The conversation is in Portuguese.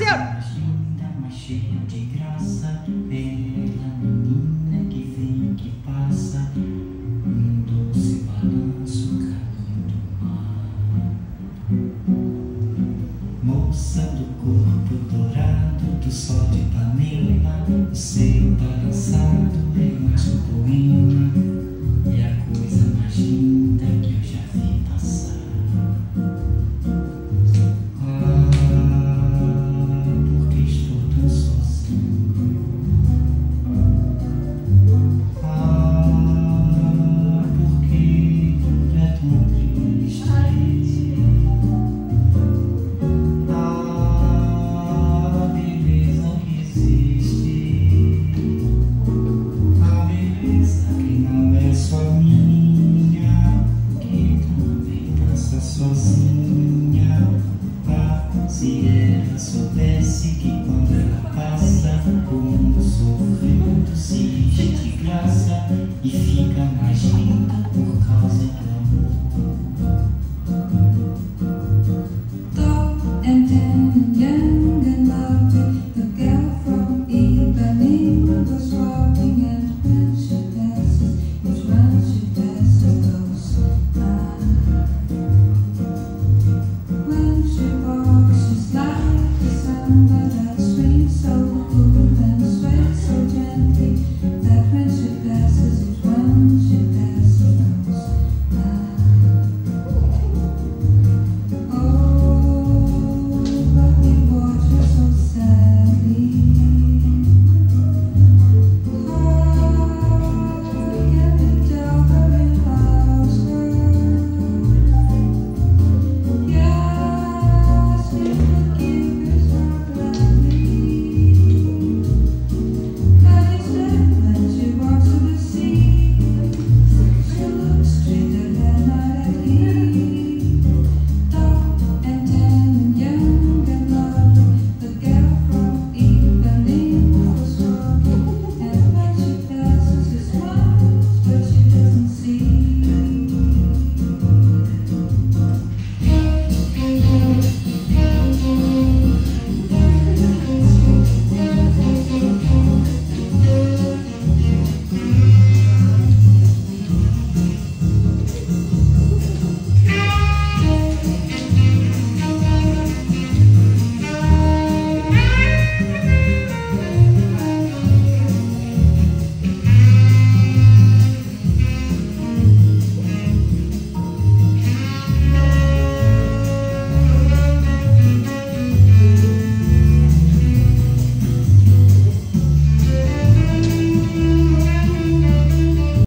parceiro. Mas cheia de graça, bela menina que vem e que passa, um doce balanço caminho do mar. Moça do corpo dourado do sol de Ipanema, o seu balançado é mais um poema, é a coisa mais linda que eu já vi passar. Sozinha, se ela soubesse que quando ela passa, o mundo sorrindo se enche de graça e fica mais lindo.